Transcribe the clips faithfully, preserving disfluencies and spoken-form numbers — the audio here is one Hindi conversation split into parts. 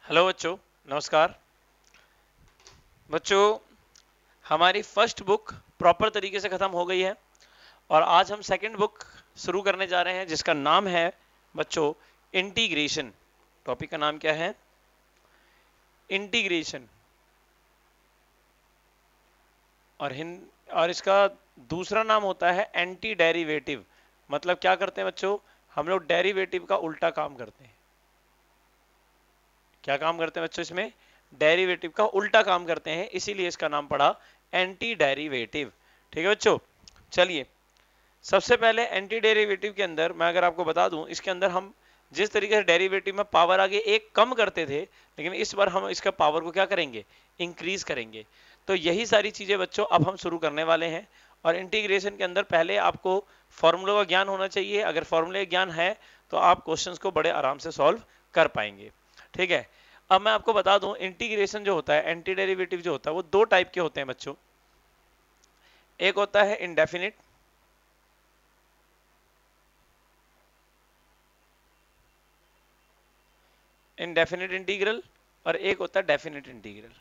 हेलो बच्चों, नमस्कार। बच्चों, हमारी फर्स्ट बुक प्रॉपर तरीके से खत्म हो गई है और आज हम सेकंड बुक शुरू करने जा रहे हैं जिसका नाम है बच्चों इंटीग्रेशन। टॉपिक का नाम क्या है? इंटीग्रेशन। और हिंद और इसका दूसरा नाम होता है एंटी डेरिवेटिव। मतलब क्या करते हैं बच्चों? हम लोग डेरिवेटिव का उल्टा काम करते हैं। क्या काम करते हैं बच्चों? इसमें डेरिवेटिव का उल्टा काम करते हैं, इसीलिए इसका नाम पड़ा एंटी डेरिवेटिव। ठीक है बच्चों, चलिए सबसे पहले एंटी डेरिवेटिव के अंदर मैं अगर आपको बता दूं, इसके अंदर हम जिस तरीके से डेरिवेटिव में पावर आगे एक कम करते थे, लेकिन इस बार हम इसका पावर को क्या करेंगे? इंक्रीज करेंगे। तो यही सारी चीजें बच्चों अब हम शुरू करने वाले हैं। और इंटीग्रेशन के अंदर पहले आपको फॉर्मूला का ज्ञान होना चाहिए। अगर फॉर्मूले का ज्ञान है तो आप क्वेश्चंस को बड़े आराम से सॉल्व कर पाएंगे। ठीक है, अब मैं आपको बता दूं इंटीग्रेशन जो होता है, एंटी डेरिवेटिव जो होता है, वो दो टाइप के होते हैं बच्चों। एक होता है इनडेफिनिट, इनडेफिनिट इंटीग्रल, और एक होता है डेफिनिट इंटीग्रल।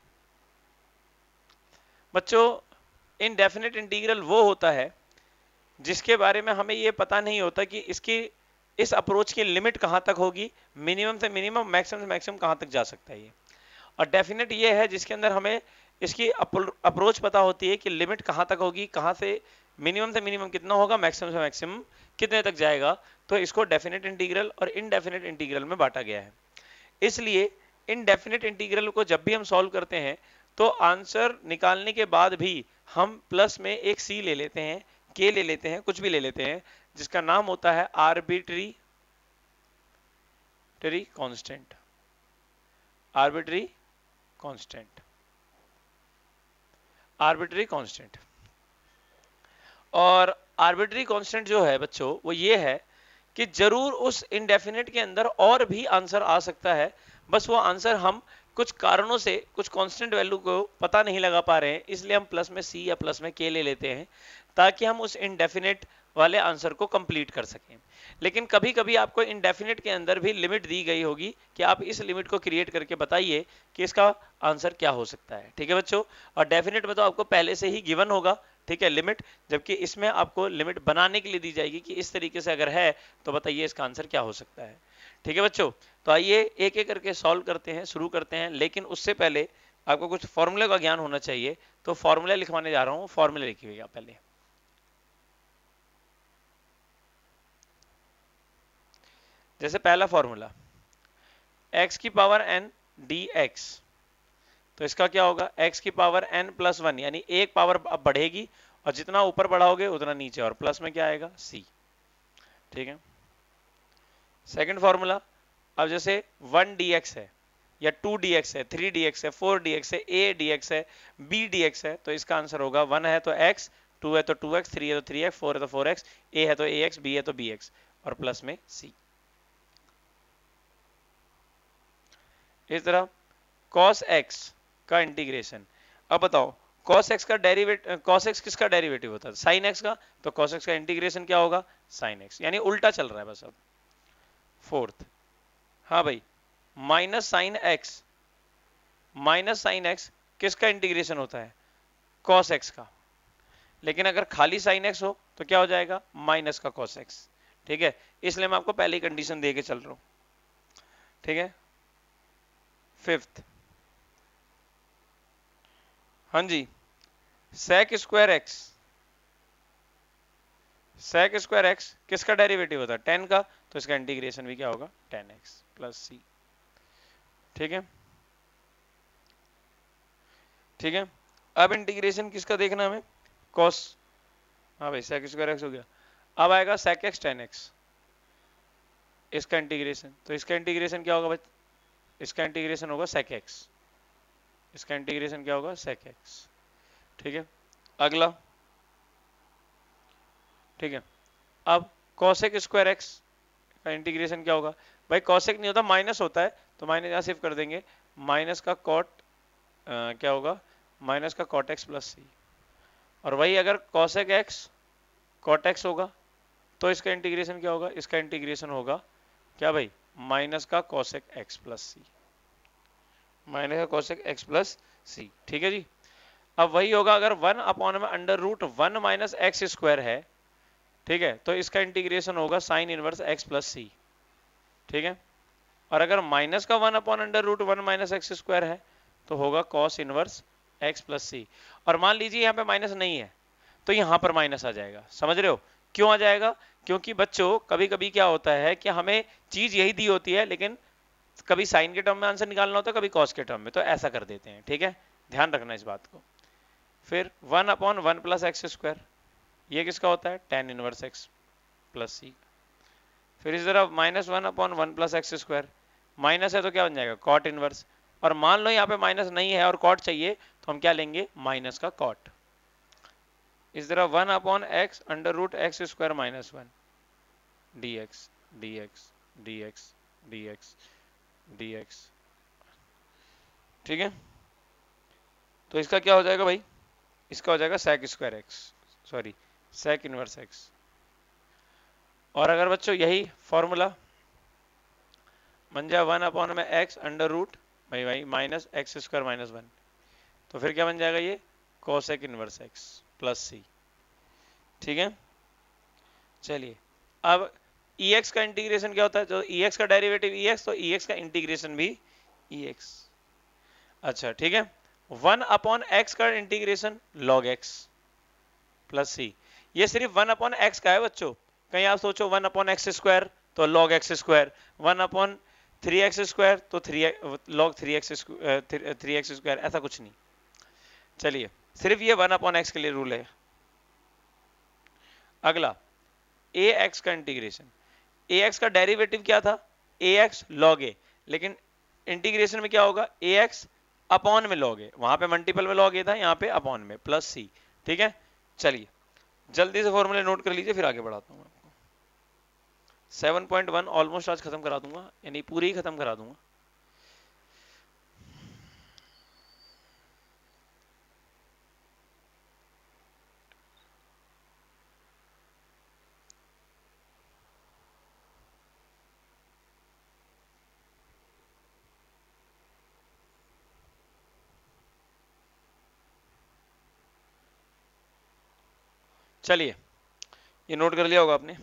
बच्चों, इनडेफिनिट इंटीग्रल वो होता है जिसके बारे में हमें ये पता नहीं होता कि इसकी इस अप्रोच की लिमिट कहां तक होगी, मिनिमम से मिनिमम, मैक्सिमम से मैक्सिमम कहां तक जा सकता है ये। और डेफिनेट ये है जिसके अंदर हमें इसकी अप्रोच पता होती है कि लिमिट कहां तक होगी, कहां से मिनिमम से मिनिमम कितना होगा, मैक्सिमम से मैक्सिमम कितने तक जाएगा। तो इसको डेफिनेट इंटीग्रल और इनडेफिनेट इंटीग्रल में बांटा गया है। इसलिए इनडेफिनेट इंटीग्रल को जब भी हम सॉल्व करते हैं तो आंसर निकालने के बाद भी हम प्लस में एक सी ले लेते हैं, के ले लेते हैं, कुछ भी ले लेते हैं, जिसका नाम होता है arbitrary constant. Arbitrary constant arbitrary constant और आर्बिट्री कांस्टेंट जो है बच्चों, वो ये है कि जरूर उस इंडेफिनेट के अंदर और भी आंसर आ सकता है। बस वो आंसर हम कुछ कारणों से कुछ कांस्टेंट वैल्यू को पता नहीं लगा पा रहे हैं, इसलिए हम प्लस में सी या प्लस में के ले लेते हैं ताकि हम उस इंडेफिनेट वाले आंसर को कंप्लीट कर सकें। लेकिन कभी कभी आपको इंडेफिनेट के अंदर भी लिमिट दी गई होगी कि आप इस लिमिट को क्रिएट करके बताइए कि इसका आंसर क्या हो सकता है। ठीक है बच्चों, और डेफिनेट में तो आपको पहले से ही गिवन होगा, ठीक है, लिमिट, जबकि इसमें आपको लिमिट बनाने के लिए दी जाएगी कि इस तरीके से अगर है तो बताइए इसका आंसर क्या हो सकता है। ठीक है बच्चों, तो आइए एक एक करके सॉल्व करते हैं, शुरू करते हैं। लेकिन उससे पहले आपको कुछ फॉर्मूले का ज्ञान होना चाहिए, तो फॉर्मूला लिखवाने जा रहा हूं। फॉर्मूला लिखिएगा पहले। जैसे पहला फॉर्मूला x की पावर n dx, तो इसका क्या होगा? x की पावर n प्लस वन, यानी एक पावर अब बढ़ेगी और जितना ऊपर बढ़ाओगे उतना नीचे, और प्लस में क्या आएगा? c। ठीक है, सेकंड फॉर्मूला, अब जैसे वन dx है या टू dx है, थ्री dx है, फोर dx है, a dx है, b dx है, तो इसका आंसर होगा वन है तो x, टू है तो टू एक्स, थ्री है तो थ्री एक्स, फोर है तो फोर एक्स, a है तो ax, b है तो bx, और प्लस में c। इस तरह cos x का इंटीग्रेशन। अब बताओ cos x का डेरिवेटिव, cos x किसका डेरिवेटिव होता है? sin x का। तो cos x का इंटीग्रेशन क्या होगा? sin x, यानी उल्टा चल रहा है बस। अब फोर्थ, हाँ भाई, minus sine x, minus sine x किसका इंटीग्रेशन होता है? cos x का। लेकिन अगर खाली साइन x हो तो क्या हो जाएगा? माइनस का cos x। ठीक है, इसलिए मैं आपको पहली कंडीशन दे के चल रहा हूं। ठीक है, फिफ्थ, हाँ जी, sec square x, sec square x किसका डेरिवेटिव होता है? टेन का। तो इसका इंटीग्रेशन भी क्या होगा? Tan x plus C. ठीक है, ठीक है, अब इंटीग्रेशन किसका देखना हमें? cos, हाँ भाई, sec स्क्वायर एक्स हो गया। अब आएगा sec x tan x, इसका इंटीग्रेशन। तो इसका इंटीग्रेशन क्या होगा भाई? इसका इंटीग्रेशन होगा sec x, इसका इंटीग्रेशन क्या होगा? sec x। ठीक है, अगला, ठीक है, अब cosec स्क्वायर एक्स का इंटीग्रेशन क्या होगा? भाई cosec नहीं होता, माइनस होता है, तो माइनस यहाँ शिफ्ट कर देंगे, माइनस का cot आ, क्या होगा? माइनस का cot x प्लस सी। और वही अगर cosec x cot x होगा तो इसका इंटीग्रेशन क्या होगा? इसका इंटीग्रेशन होगा क्या भाई? माइनस का cosec x plus C. Minus का कोसेक एक्स प्लस सी, ठीक है जी। अब वही होगा अगर वन अपॉन में under root one minus x square है, ठीक है, तो इसका इंटीग्रेशन होगा sine inverse x plus C, ठीक है। और अगर माइनस का one upon under root one minus x square है तो होगा cos inverse x plus C. और मान लीजिए यहाँ पे माइनस नहीं है तो यहाँ पर माइनस आ जाएगा, समझ रहे हो क्यों आ जाएगा? क्योंकि बच्चों कभी कभी क्या होता है कि हमें चीज यही दी होती है लेकिन कभी साइन के टर्म में आंसर निकालना होता है, कभी कॉस के टर्म में, तो ऐसा कर देते हैं, ठीक है, ध्यान रखना इस बात को। फिर one upon one plus x square, ये किसका होता है? Tan inverse x plus C. फिर इस तरफ minus one upon one plus x square, minus है तो क्या बन जाएगा? Cot inverse. और मान लो यहाँ पे माइनस नहीं है और कॉट चाहिए तो हम क्या लेंगे? माइनस का कॉट। इस तरह one upon x under root x square minus one d x d x d x d x d x, ठीक है। तो इसका क्या हो जाएगा भाई? इसका हो जाएगा sec square x, sorry sec inverse x. और अगर बच्चों यही फॉर्मूला बन जाए वन अपॉन में एक्स अंडर रूट भाई भाई minus x square minus one, तो फिर क्या बन जाएगा? ये cosec inverse x plus C, ठीक है। चलिए अब ex का इंटीग्रेशन क्या होता है? जो ex का डेरिवेटिव ex, तो ex का इंटीग्रेशन भी ex। अच्छा ठीक है, वन अपॉन एक्स का integration log x plus C. ये सिर्फ वन अपॉन एक्स का है बच्चों, कहीं आप सोचो वन अपॉन एक्स स्क्वायर तो log x square, one upon three x square तो three log three x three x square, ऐसा कुछ नहीं। चलिए सिर्फ ये वन अपॉन एक्स के लिए रूल है। अगला ए एक्स का इंटीग्रेशन, ए एक्स का डेरिवेटिव क्या था? ए एक्स लॉग ए, लेकिन इंटीग्रेशन में क्या होगा? ए एक्स अपॉन में लॉग ए, वहां पे मल्टीपल में लॉग ए था, यहाँ पे अपॉन में प्लस सी, ठीक है। चलिए जल्दी से फॉर्मूले नोट कर लीजिए फिर आगे बढ़ाता हूँ आपको। सेवन पॉइंट वन ऑलमोस्ट आज खत्म करा दूंगा, यानी पूरी ही खत्म करा दूंगा। चलिए ये नोट कर लिया होगा आपने।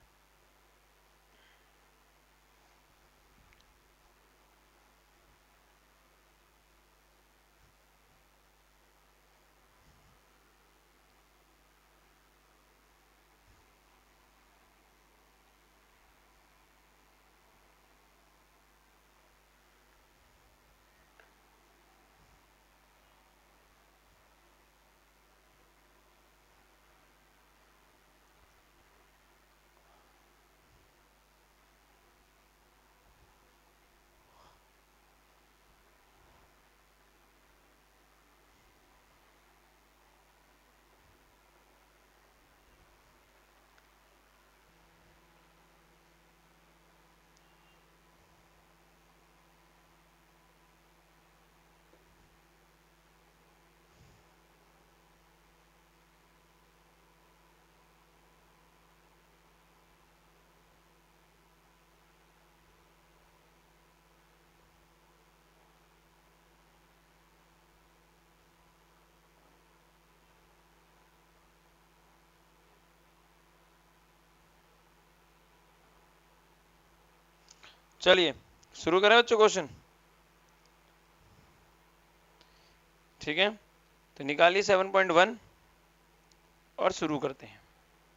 चलिए शुरू करें बच्चों क्वेश्चन, ठीक है। तो निकालिए सेवन पॉइंट वन और शुरू करते हैं।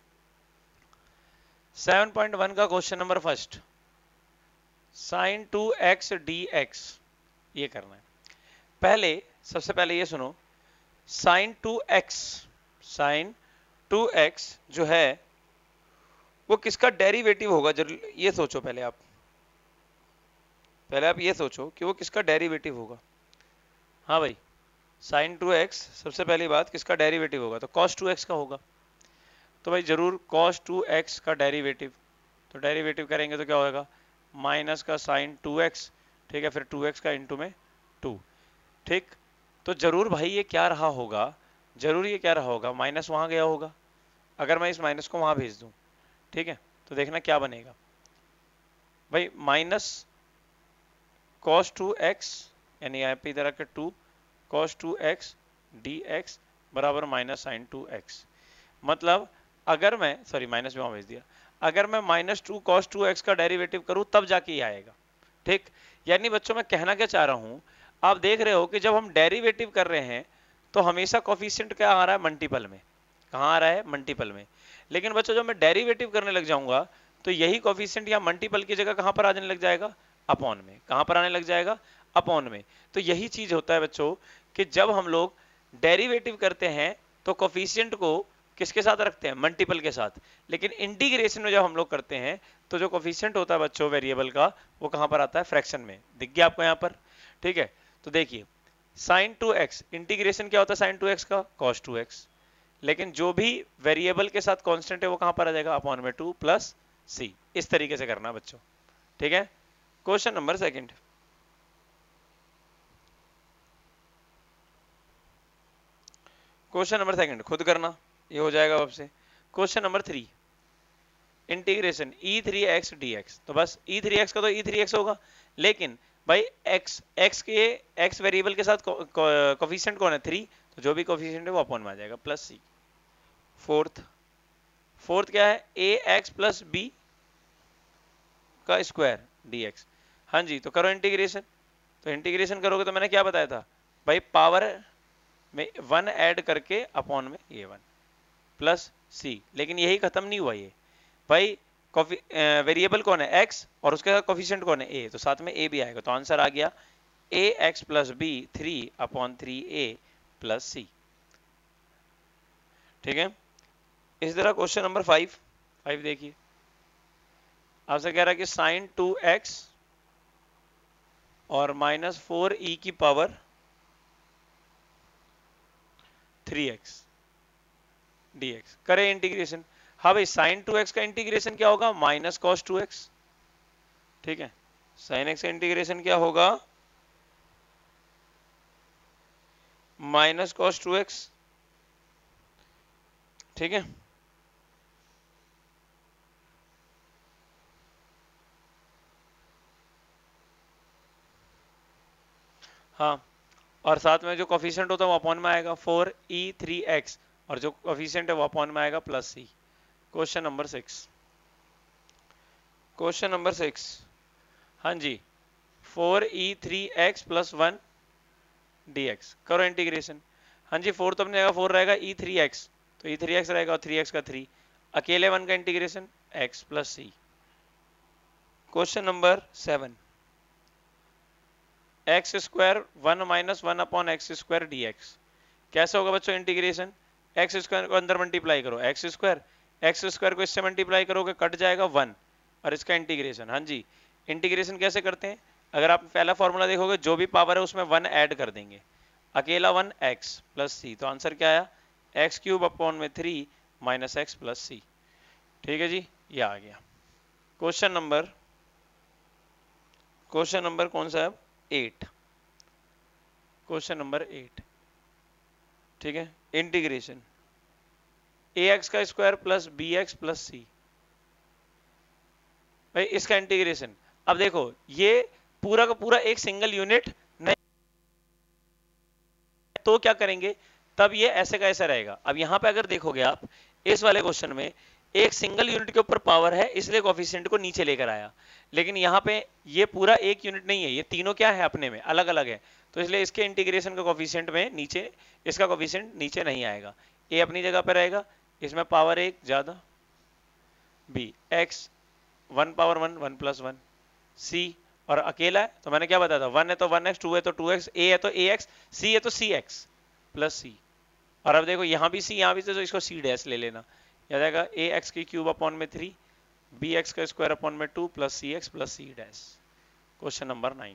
सेवन पॉइंट वन का question number first, sine two x d x, ये करना है। पहले सबसे पहले ये सुनो, sine two x, sine two x जो है वो किसका डेरिवेटिव होगा? जरूर ये सोचो पहले आप, पहले आप ये सोचो कि वो किसका डेरिवेटिव होगा। हाँ भाई, साइन टू एक्स सबसे पहली बात किसका डेरिवेटिव होगा? तो कॉस टू एक्स का होगा। तो भाई जरूर कॉस टू एक्स का डेरिवेटिव, तो डेरिवेटिव करेंगे तो क्या होगा? माइनस का साइन टू एक्स, ठीक है, फिर टू एक्स का इंटू में टू, ठीक। तो जरूर भाई ये क्या रहा होगा? जरूर ये क्या रहा होगा? माइनस वहां गया होगा। अगर मैं इस माइनस को वहां भेज दूं, ठीक है, तो देखना क्या बनेगा भाई, माइनस कॉस टू एक्स यानी यहाँ पे इधर आकर two cos two x d x बराबर माइनस साइन टू एक्स। मतलब अगर मैं सॉरी माइनस में वहां भेज दिया, अगर मैं minus two cos two x का डेरिवेटिव करूं तब जाके ये आएगा। ठीक, यानी बच्चों मैं कहना क्या चाह रहा हूं, आप देख रहे हो कि जब हम डेरिवेटिव कर रहे हैं तो हमेशा कोफिशिएंट क्या आ रहा है, मल्टीपल में। कहाँ आ रहा है, मल्टीपल में। लेकिन बच्चों जब मैं डेरिवेटिव करने लग जाऊंगा तो यही कोफिशिएंट या मल्टीपल की जगह कहां पर आ जाने लग जाएगा, अपॉन में। कहां पर आने लग जाएगा, अपॉन में। तो यही चीज होता है बच्चों कि जब हम लोग डेरिवेटिव करते हैं तो कोफिशिएंट को किसके साथ रखते हैं, मल्टीपल के साथ। लेकिन इंटीग्रेशन में जब हम लोग करते हैं तो जो कोफिशिएंट होता है बच्चों वेरिएबल का, वो कहां पर आता है, फ्रैक्शन में। दिख गया आपको यहां पर, ठीक है। तो देखिए साइन टू एक्स, इंटीग्रेशन क्या होता है साइन टू एक्स का, कॉस टू एक्स। लेकिन जो भी वेरिएबल के साथ कांस्टेंट है वो कहां पर आ जाएगा, अपॉन में टू प्लस सी। इस तरीके से करना बच्चों, ठीक है। Question number second, question number second खुद करना, ये हो जाएगा आपसे। Question number three, integration e three x d x. तो बस ई थ्री एक्स का तो ई थ्री एक्स होगा, लेकिन भाई x x के x वेरिएबल के साथ कोफिशिएंट कौन है, थ्री। तो जो भी कोफिशिएंट है वो अपॉन में आ जाएगा, प्लस सी। फोर्थ, फोर्थ क्या है, ए एक्स प्लस बी का स्क्वायर डी एक्स। हाँ जी, तो करो इंटीग्रेशन। तो इंटीग्रेशन करोगे तो मैंने क्या बताया था भाई, पावर में वन ऐड करके अपॉन में ये वन प्लस सी। लेकिन यही खत्म नहीं हुआ ये भाई, वेरिएबल कौन है x और उसके साथ कोफिशिएंट कौन है a, तो साथ में a भी आएगा। तो आंसर आ गया a x plus b three upon three a plus C. ठीक है। इस तरह क्वेश्चन नंबर फाइव, फाइव देखिए आपसे कह रहा है कि साइन टू एक्स और माइनस फोर ई की power three x d x, करें इंटीग्रेशन। हाँ भाई, साइन टू एक्स का इंटीग्रेशन क्या होगा, माइनस कॉस टू एक्स। ठीक है, साइन एक्स का इंटीग्रेशन क्या होगा, माइनस कॉस टू एक्स। ठीक है, हाँ, और साथ में जो कोफिशिएंट होता है वो अपॉन में आएगा, फोर ई थ्री एक्स, और जो कोफिशिएंट है वो अपॉन में आएगा plus C. Question number six, question number six, हाँ जी, four e three x plus one d x, करो इंटीग्रेशन। हाँ जी, फोर तो अपने जगह फोर रहेगा, ई थ्री एक्स तो ई थ्री एक्स रहेगा, और थ्री एक्स का थ्री, अकेले वन का integration x plus C. Question number seven, x square one minus one upon x square d x. कैसे होगा बच्चों इंटीग्रेशन, एक्स स्क्वायर को अंदर मल्टीप्लाई करो, एक्स स्क्वायर, एक्स स्क्वायर को इससे मल्टीप्लाई करोगे कट जाएगा वन, और इसका इंटीग्रेशन। हाँ जी, इंटीग्रेशन कैसे करते हैं, अगर आप पहला फॉर्मूला देखोगे जो भी पावर है उसमें वन ऐड कर देंगे, अकेला वन एक्स प्लस सी। तो आंसर क्या आया, एक्स क्यूब अपॉन में three minus x plus C. ठीक है जी, ये आ गया। क्वेश्चन नंबर, क्वेश्चन नंबर कौन सा है, एट, क्वेश्चन नंबर एट। ठीक है, इंटीग्रेशन ए एक्स का square plus b x plus C, भाई इसका इंटीग्रेशन। अब देखो ये पूरा का पूरा एक सिंगल यूनिट नहीं, तो क्या करेंगे, तब ये ऐसे का ऐसा रहेगा। अब यहां पे अगर देखोगे आप इस वाले क्वेश्चन में एक सिंगल यूनिट के ऊपर पावर है, इसलिए कोफिशिएंट को नीचे लेकर आया। लेकिन यहाँ पे ये पूरा एक यूनिट नहीं है, ये तीनों क्या है, अपने में अलग अलग है, तो इसलिए इसके इंटीग्रेशन का कोफिशिएंट में नीचे, इसका कोफिशिएंट नीचे नहीं आएगा, ए अपनी जगह पर रहेगा, इसमें पावर एक ज्यादा, b x one power one, one plus one, C और अकेला है तो मैंने क्या बताया था, वन है तो वन एक्स, टू है तो टू एक्स, ए है तो ए एक्स, सी है तो सी एक्स प्लस सी। और अब देखो यहाँ भी सी, यहाँ भी तो इसको सी डैश ले लेना, याद आएगा ए एक्स की क्यूब अपॉन में थ्री, बी एक्स का स्क्वायर अपॉन में two plus C x plus C dash. Question number nine,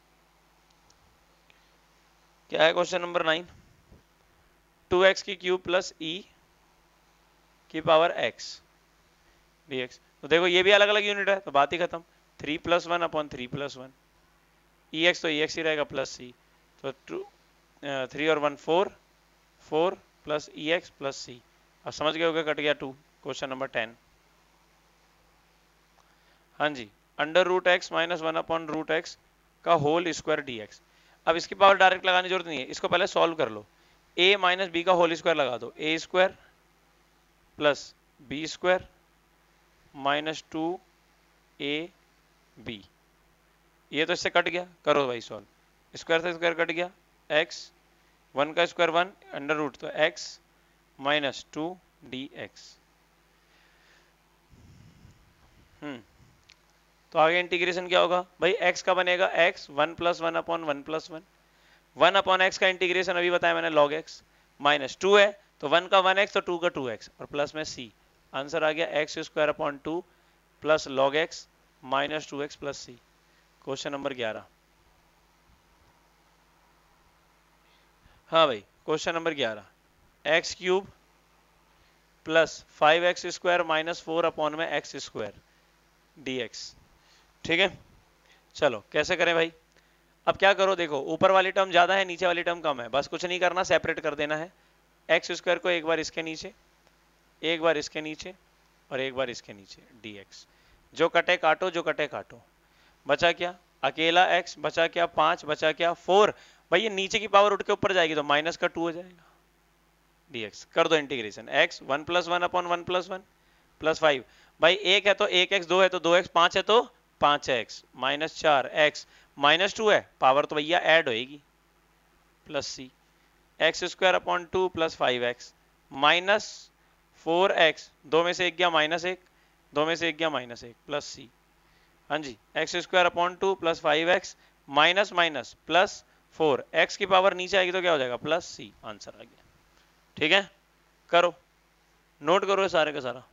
क्या है question number nine, two x की क्यूब प्लस ई की पावर एक्स डी एक्स। तो देखो ये भी अलग अलग यूनिट है तो बात ही खत्म, three plus one upon three plus one, e x तो ई एक्स ही रहेगा प्लस सी, तो टू थ्री और one four, four plus e x plus C. अब समझ गए होगा, कट गया टू। क्वेश्चन नंबर टेन, हाँ जी, under root x minus one upon root x का होल स्क्वायर डी एक्स। अब इसकी पावर डायरेक्ट लगाने की जरूरत नहीं है, इसको पहले सॉल्व कर लो। ए माइनस बी का होल स्क्वायर लगा दो, a square plus b square minus two a b, ये तो इससे कट गया, करो भाई सॉल्व, स्क्वायर से स्क्वायर कट गया, एक्स वन का स्क्वायर वन अंडर रूट तो x minus two d x. Hmm तो आगे इंटीग्रेशन क्या होगा भाई, x का बनेगा x one plus one upon one plus one, one upon x का इंटीग्रेशन अभी बताया मैंने log x, माइनस टू है तो वन का वन एक्स तो टू का टू एक्स और प्लस में c, आंसर आ गया x square upon two plus log x minus two x plus C. Question number ग्यारह। हाँ भाई क्वेश्चन नंबर ग्यारह, x cube plus five x square minus four upon में एक्स स्क्वायर डी एक्स। ठीक है, चलो कैसे करें भाई, अब क्या करो, देखो ऊपर वाली टर्म ज्यादा है नीचे वाली टर्म कम है, बस कुछ नहीं करना, सेपरेट कर देना है। एक्स स्क्वायर को एक बार इसके नीचे, एक बार इसके नीचे और एक बार इसके नीचे dx, जो कटे काटो, जो कटे काटो, बचा क्या अकेला x, बचा क्या पांच, बचा क्या फोर, भाई ये नीचे की पावर उठ के ऊपर जाएगी तो माइनस का टू हो जाएगा dx। कर दो integration, x one plus one upon one plus one plus five, भाई एक है तो एक एक्स, दो है तो दो एक्स, पांच है तो पांच एक्स माइनस चार एक्स माइनस टू है, पावर तो भैया ऐड होएगी, plus C, x square upon two plus five x minus four x, दो में से एक गया माइनस एक, दो में से एक गया माइनस एक प्लस सी। हाँ जी, x square upon two plus five x minus minus plus four, x की पावर नीचे आएगी तो क्या हो जाएगा प्लस सी, आंसर आ गया। ठीक है, करो नोट करो सारे का सारा।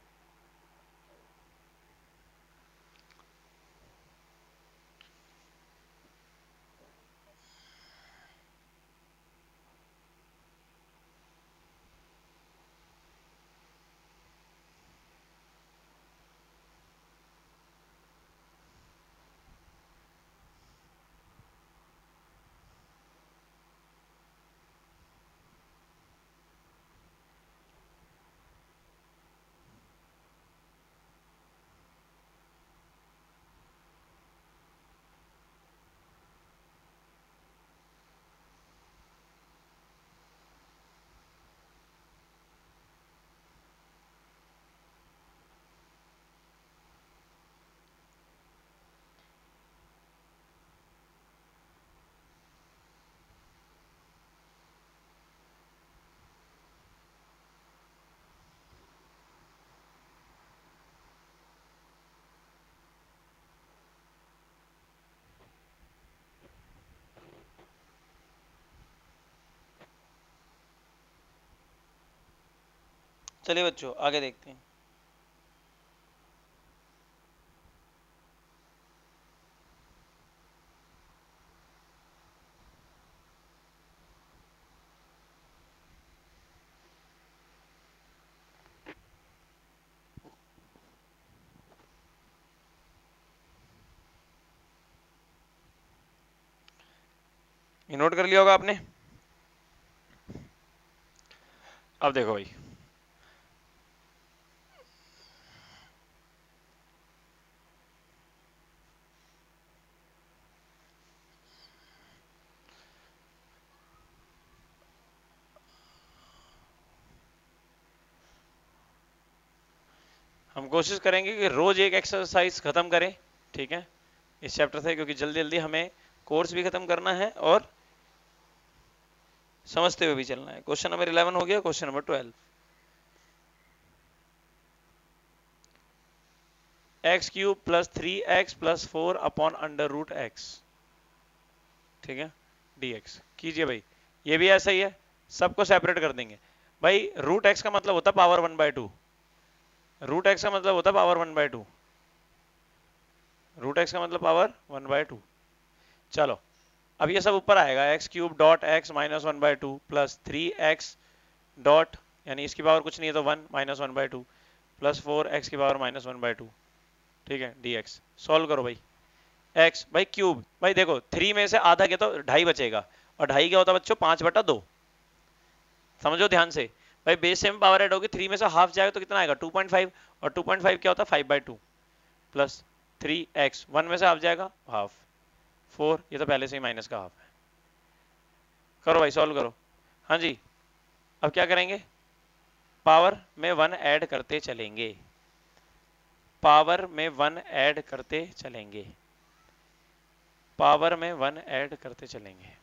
चलिए बच्चों आगे देखते हैं। ये नोट कर लिया होगा आपने। अब देखो भाई, हम कोशिश करेंगे कि रोज एक एक्सरसाइज खत्म करें, ठीक है, इस चैप्टर से, क्योंकि जल्दी जल्दी हमें कोर्स भी खत्म करना है और समझते हुए भी चलना है। क्वेश्चन नंबर इलेवन हो गया, question number twelve, x cube plus three x plus four upon under root x, ठीक है, dx कीजिए भाई, ये भी ऐसा ही है, सबको सेपरेट कर देंगे भाई। रूट एक्स का मतलब होता है power one by two, root x का मतलब होता है power one by two, root x का मतलब पावर वन बाय टू। चलो अब ये सब ऊपर आएगा, x cube dot x minus one by two plus three x dot, यानी इसकी पावर कुछ नहीं है तो one minus one by two plus four x की power minus one by two, ठीक है, dx। सॉल्व करो भाई, x भाई क्यूब, भाई देखो थ्री में से आधा क्या तो ढाई बचेगा, और ढाई क्या होता है बच्चों पांच बटा दो, समझो ध्यान से भाई, बेस से में पावर ऐड होगी, थ्री में से हाफ जाएगा तो कितना आएगा टू पॉइंट फाइव, और टू पॉइंट फाइव क्या होता है five by two plus three x, one में से हाफ जाएगा हाफ, फोर ये तो पहले से ही माइनस का हाफ है, करो भाई, सॉल्व करो। हाँ जी, अब क्या करेंगे, पावर में वन ऐड करते चलेंगे, पावर में वन ऐड करते चलेंगे, पावर में वन ऐड करते चलेंगे।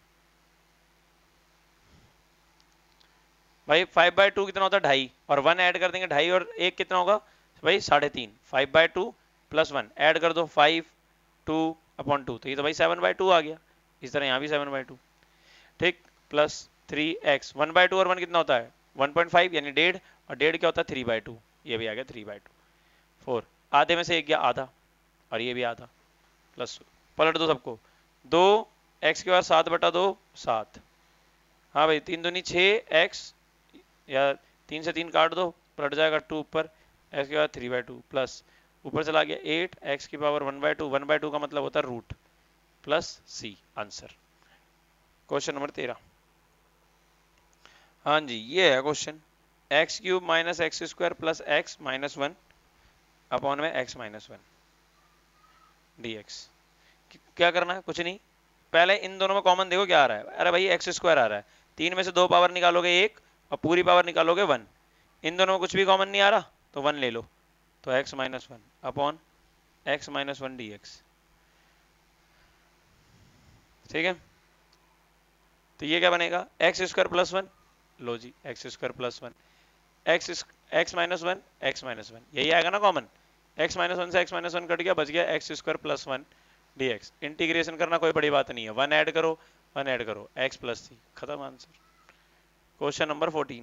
भाई फाइव बाई टू कितना होता है, ढाई, और वन ऐड कर देंगे, ढाई और एक कितना होगा भाई, साढ़े तीन। Five by two plus one add कर दो, फाइव, टू अपॉन टू, तो ये तो भाई सेवन बाई टू आ गया। इस तरह यहाँ भी सेवन बाई टू, ठीक, plus three x, one by two और वन कितना होता है, वन पॉइंट फाइव, यानी डेढ़, और डेढ़ क्या होता है, थ्री बाई टू, ये भी आ गया थ्री बाई टू। फोर, आधे में से एक गया आधा, और ये भी आधा, प्लस पलट दो सबको, दो एक्स के बाद सात बटा दो, सात, हाँ भाई, तीन दूनी छः एक्स, या तीन से तीन काट दो, पलट जाएगा टू ऊपर, एक्स के बाद थ्री बाई टू, प्लस ऊपर चला गया एट, एक्स की power one by two, one by two का मतलब होता है root, plus c answer. Question number तेरह, हाँ जी ये है question, x cube minus x square plus x minus one upon में x minus one d x. क्या करना है, कुछ नहीं, पहले इन दोनों में कॉमन देखो क्या आ रहा है, अरे भाई एक्स स्क्वायर आ रहा है, तीन में से दो पावर निकालोगे एक, और पूरी पावर निकालोगे वन, इन दोनों में कुछ भी कॉमन नहीं आ रहा तो वन ले लो, तो x minus one upon x minus one d x, ठीक है। तो ये क्या बनेगा, एक्स स्क्वायर प्लस वन, लो जी x square plus one, x x minus one, x minus one, यही आएगा ना कॉमन, एक्स माइनस वन से एक्स माइनस वन कट गया, बच गया x square plus one d x. Integration करना कोई बड़ी बात नहीं है, वन ऐड करो, वन ऐड करो, एक्स प्लस सी, खत्म आंसर। क्वेश्चन नंबर फोर्टीन,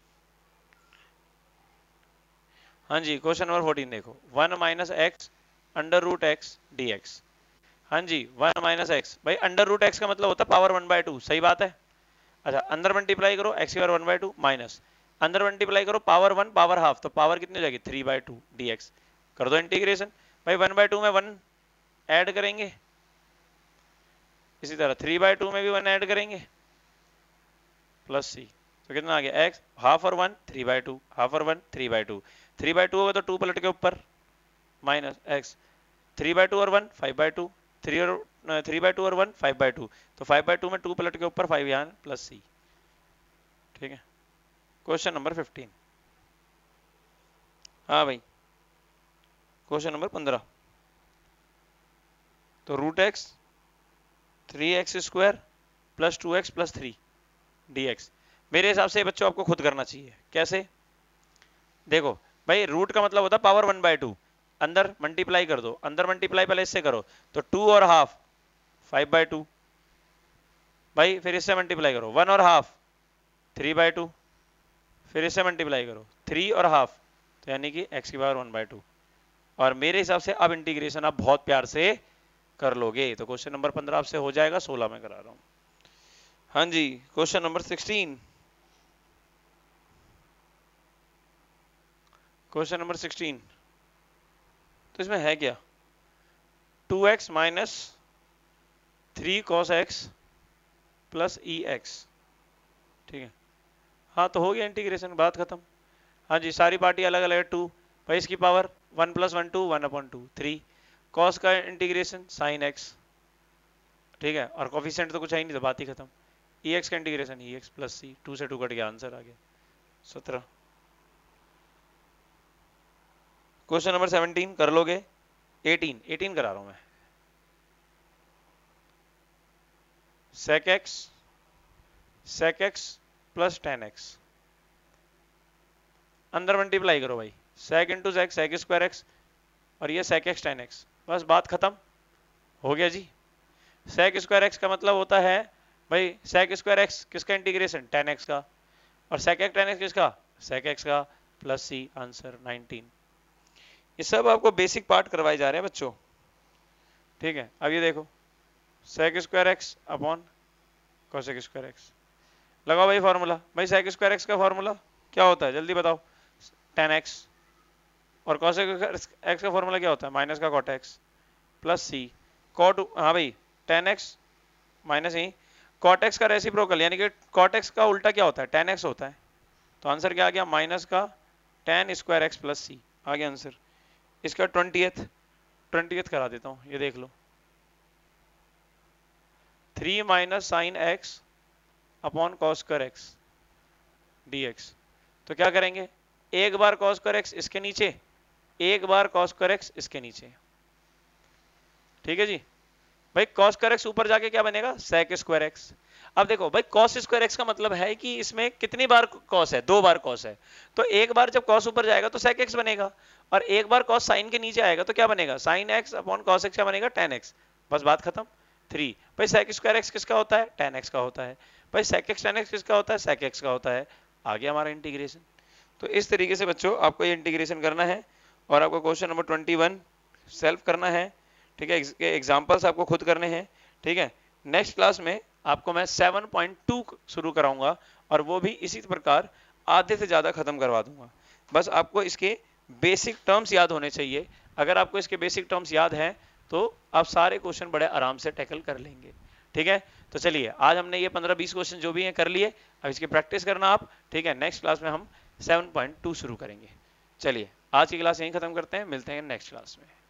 हाँ जी क्वेश्चन नंबर फोर्टीन देखो, one minus x under root x d x, हाँ जी वन माइनस एक्स, भाई अंडर रूट एक्स का मतलब होता है पावर वन बाय टू, सही बात है। अच्छा अंदर मल्टीप्लाई करो, एक्स की power one by two, minus अंदर मल्टीप्लाई करो पावर वन पावर हाफ, तो पावर कितनी हो जाएगी, three by two d x, कर दो इंटीग्रेशन, भाई वन बाय टू में वन ऐड करेंगे, इसी तरह थ्री बाय टू में भी वन ऐड करेंगे, प्लस सी, तो कितना आ गया एक्स, हाफ और one three by two, half और one three by two, three by two होगा तो टू पलट के ऊपर, minus x, three by two और one five by two, three और थ्री बाय टू और वन फाइव बाय टू, तो फाइव बाय टू में टू पलट के ऊपर, फाइव यहाँ प्लस सी, ठीक है। क्वेश्चन नंबर फिफ्टीन, हाँ भाई क्वेश्चन नंबर पंद्रह, तो root x three x square plus two x plus three d x, मेरे हिसाब से बच्चों आपको खुद करना चाहिए, कैसे, देखो भाई रूट का मतलब होता है पावर वन बाय टू, अंदर मल्टीप्लाई कर दो, अंदर मल्टीप्लाई पहले इससे करो, तो टू और हाफ फाइव बाय टू, भाई फिर इससे मल्टीप्लाई करो, वन और हाफ थ्री बाय टू, फिर इससे मल्टीप्लाई करो थ्री और हाफ, तो यानी कि एक्स की पावर वन बाय टू, और मेरे हिसाब से अब इंटीग्रेशन आप बहुत प्यार से कर लोगे, तो क्वेश्चन नंबर पंद्रह आपसे हो जाएगा, सोलह में करा रहा हूं। हाँ जी question number sixteen, question number sixteen, तो इसमें है क्या, two x minus three cos x plus e x, ठीक है, हाँ तो हो गया इंटीग्रेशन, बात खत्म। हाँ जी सारी पार्टी अलग अलग है, टू भाई इसकी power one plus one two, one upon two, three cos का इंटीग्रेशन साइन एक्स, ठीक है, और कॉफिशिएंट तो कुछ है ही नहीं, तो बात ही खत्म, ई एक्स का integration e x plus c, two से टू कट गया, आंसर आ गया सत्रह। क्वेश्चन नंबर सेवनटीन कर लोगे, एटीन, एटीन करा रहा हूं मैं, sec x sec x plus tan x, अंदर मल्टीप्लाई करो भाई, sec into sec, sec square x, और ये सेक एक्स टेन एक्स, बस बात खत्म, हो गया जी। सेक स्क्वायर एक्स का मतलब होता है भाई सेक स्क्वायर एक्स किसका इंटीग्रेशन, टेन एक्स का, और सेक एक्स टेन एक्स किसका, सेक एक्स का, प्लस सी, आंसर नाइनटीन। ये सब आपको बेसिक पार्ट करवाए जा रहे हैं बच्चों, ठीक है। अब ये देखो sec square x upon cosec square x, लगाओ भाई फॉर्मूला, भाई सेक स्क्वायर एक्स का फॉर्मूला क्या होता है जल्दी बताओ, टेन एक्स, और कोसेक एक्स का फॉर्मूला क्या होता है, माइनस का cot x, plus c, cot, हाँ भाई टेन एक्स माइनस ही कॉट एक्स का रेसिप्रोकल, यानी कि कॉट एक्स का उल्टा क्या होता है, टेन एक्स होता है, तो आंसर क्या आ गया, माइनस का tan square x plus c, आ गया आंसर। इसका ट्वेंटीएथ ट्वेंटीएथ करा देता हूँ, ये देख लो, three minus sine x upon cos square x dx. तो क्या करेंगे, एक बार कॉस स्क्वायर एक्स इसके नीचे, एक बार कॉस स्क्वायर एक्स इसके नीचे। ठीक है जी भाई, कॉस स्क्वायर एक्स ऊपर जाके क्या बनेगा, सेक स्क्वायर एक्स। अब देखो भाई, कॉस स्क्वायर एक्स का मतलब है कि इसमें कितनी बार कॉस है, दो बार कॉस है। तो एक बार जब कॉस ऊपर जाएगा तो सेक एक्स बनेगा, और एक बार कॉस साइन के नीचे आएगा तो क्या बनेगा, sine x upon cos x क्या बनेगा, टेन एक्स। बस बात खत्म। थ्री भाई सेक स्क्वायर एक्स किसका होता है, टेन एक्स का होता है। भाई सेक एक्स टेन एक्स किसका होता है, सेक एक्स का होता है। आ गया हमारा इंटीग्रेशन। तो इस तरीके से बच्चों आपको ये इंटीग्रेशन करना है, और आपको question number twenty one solve करना है। ठीक है, इसके एग्जाम्पल्स आपको खुद करने हैं। ठीक है, नेक्स्ट क्लास में आपको मैं सेवन पॉइंट टू शुरू कराऊंगा, और वो भी इसी प्रकार आधे से ज्यादा खत्म करवा दूंगा। बस आपको इसके बेसिक टर्म्स याद होने चाहिए। अगर आपको इसके बेसिक टर्म्स याद हैं तो आप सारे क्वेश्चन बड़े आराम से टैकल कर लेंगे। ठीक है, तो चलिए आज हमने ये पंद्रह बीस क्वेश्चन जो भी हैं कर लिए, अब इसकी प्रैक्टिस करना आप। ठीक है, नेक्स्ट क्लास में हम सेवन पॉइंट टू शुरू करेंगे। चलिए आज की क्लास यहीं खत्म करते हैं, मिलते हैं नेक्स्ट क्लास में।